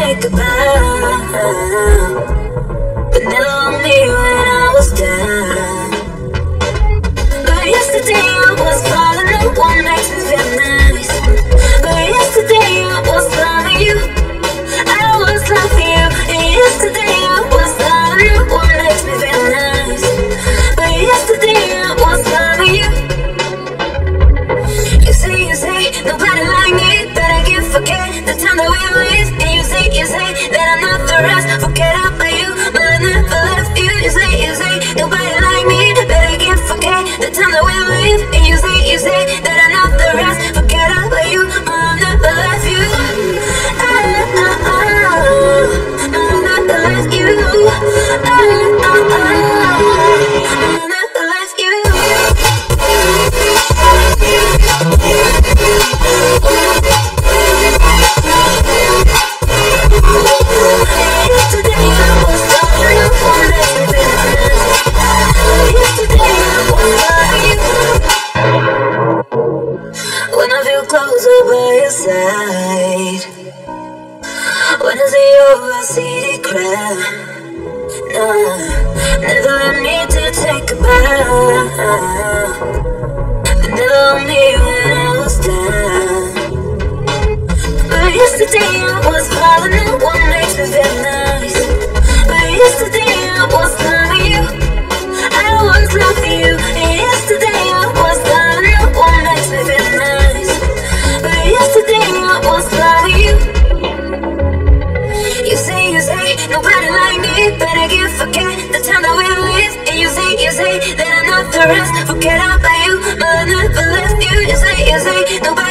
take a bow, but never on me when I was down. But yesterday I was falling, no one makes me feel nice. But yesterday I was loving you, I was loving you. And yesterday I was loving, no one makes me feel nice. But yesterday I was loving you. You say, nobody like me, that I can forget the time that we lived. And you say, that I'm not the rest, forget about you, but I never left you. You say, nobody like me, that I can forget the time that we lived. And you say, that I'm not the rest, forget about you, but I never left you. I never left you. I never left you. When I feel closer by your side, when I see your city crowd, nah, never let me to take a bow, but never on me when I was down. But yesterday I was falling, no one makes me feel nice. But yesterday I was loving you, I was loving you. And yesterday I was loving, no one makes me feel nice. But yesterday I was loving you. You say, nobody like me, but I can't forget the time that we lived. And you say, that I'm not the rest, forget about you, but I never left you. You say, nobody